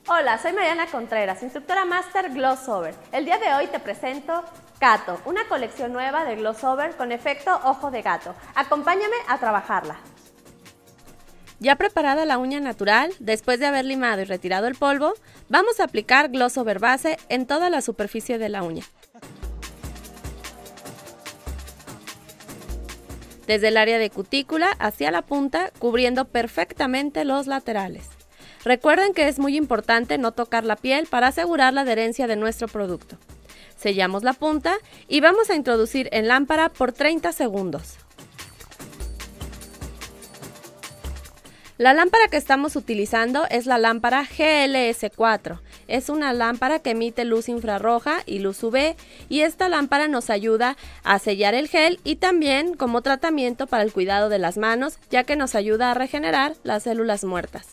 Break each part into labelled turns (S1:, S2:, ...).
S1: Hola, soy Mariana Contreras, instructora Master Gloss Over. El día de hoy te presento Kato, una colección nueva de Gloss Over con efecto ojo de gato. Acompáñame a trabajarla. Ya preparada la uña natural, después de haber limado y retirado el polvo, vamos a aplicar Gloss Over base en toda la superficie de la uña. Desde el área de cutícula hacia la punta, cubriendo perfectamente los laterales. Recuerden que es muy importante no tocar la piel para asegurar la adherencia de nuestro producto. Sellamos la punta y vamos a introducir en lámpara por 30 segundos. La lámpara que estamos utilizando es la lámpara GLS4. Es una lámpara que emite luz infrarroja y luz UV, y esta lámpara nos ayuda a sellar el gel y también como tratamiento para el cuidado de las manos, ya que nos ayuda a regenerar las células muertas.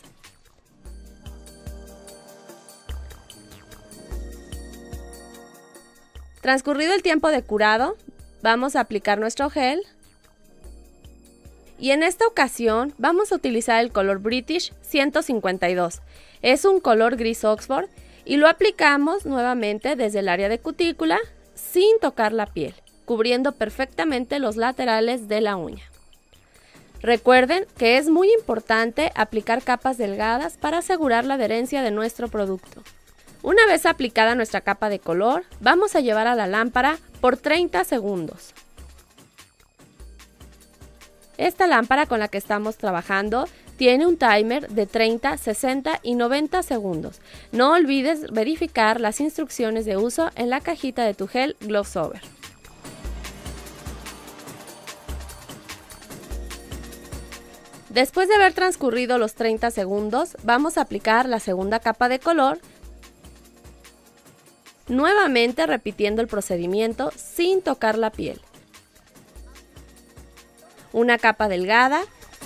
S1: Transcurrido el tiempo de curado, vamos a aplicar nuestro gel. Y en esta ocasión vamos a utilizar el color British 152. Es un color gris Oxford y lo aplicamos nuevamente desde el área de cutícula sin tocar la piel, cubriendo perfectamente los laterales de la uña. Recuerden que es muy importante aplicar capas delgadas para asegurar la adherencia de nuestro producto. Una vez aplicada nuestra capa de color, vamos a llevar a la lámpara por 30 segundos. Esta lámpara con la que estamos trabajando tiene un timer de 30, 60 y 90 segundos. No olvides verificar las instrucciones de uso en la cajita de tu gel Gloss Over. Después de haber transcurrido los 30 segundos, vamos a aplicar la segunda capa de color, nuevamente repitiendo el procedimiento sin tocar la piel. Una capa delgada,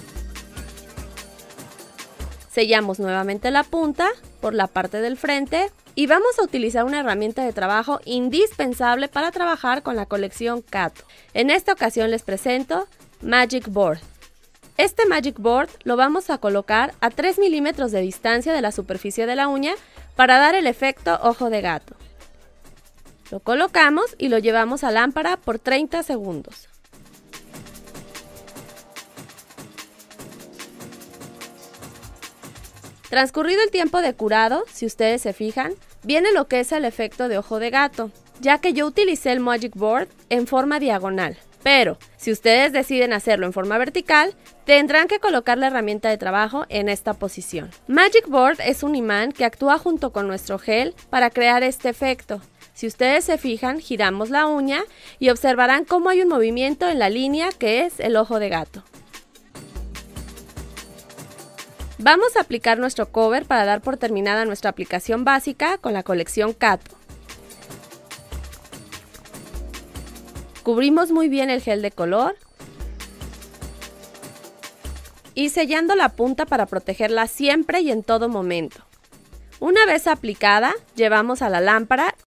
S1: sellamos nuevamente la punta por la parte del frente y vamos a utilizar una herramienta de trabajo indispensable para trabajar con la colección Kato. En esta ocasión les presento Magic Board. Este Magic Board lo vamos a colocar a 3 milímetros de distancia de la superficie de la uña para dar el efecto ojo de gato. Lo colocamos y lo llevamos a lámpara por 30 segundos. Transcurrido el tiempo de curado, si ustedes se fijan, viene lo que es el efecto de ojo de gato, ya que yo utilicé el Magic Board en forma diagonal. Pero, si ustedes deciden hacerlo en forma vertical, tendrán que colocar la herramienta de trabajo en esta posición. Magic Board es un imán que actúa junto con nuestro gel para crear este efecto. Si ustedes se fijan, giramos la uña y observarán cómo hay un movimiento en la línea que es el ojo de gato. Vamos a aplicar nuestro cover para dar por terminada nuestra aplicación básica con la colección Kato. Cubrimos muy bien el gel de color y sellando la punta para protegerla siempre y en todo momento. Una vez aplicada, llevamos a la lámpara